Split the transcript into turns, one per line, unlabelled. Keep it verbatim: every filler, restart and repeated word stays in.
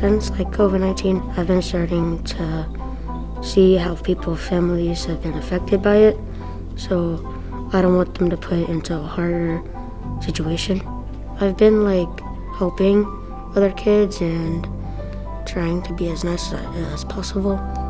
since like COVID nineteen, I've been starting to see how people, families have been affected by it. So I don't want them to put into a harder situation. I've been like helping other kids and trying to be as nice as possible.